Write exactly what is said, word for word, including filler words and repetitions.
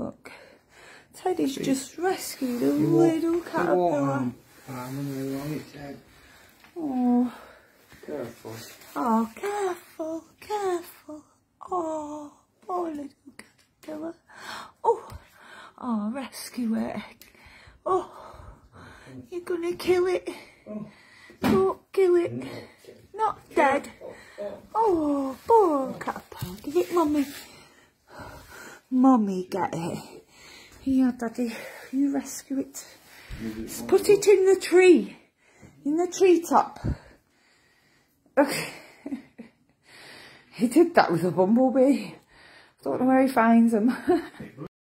Look. Teddy's just rescued a little caterpillar. Oh. Careful. Oh, careful, careful. Oh, poor little caterpillar. Oh, oh, rescue it. Oh, you're gonna kill it. Don't kill it. Not dead. Oh, poor caterpillar. Give it mummy. Mummy, get it. Here, Daddy, you rescue it. Let's put it in the tree. In the treetop. Okay. He did that with a bumblebee. Don't know where he finds them.